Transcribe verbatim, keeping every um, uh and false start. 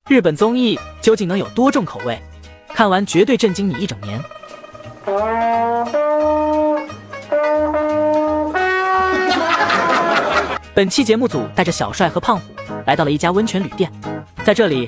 日本综艺究竟能有多重口味？看完绝对震惊你一整年。本期节目组带着小帅和胖虎来到了一家温泉旅店，在这里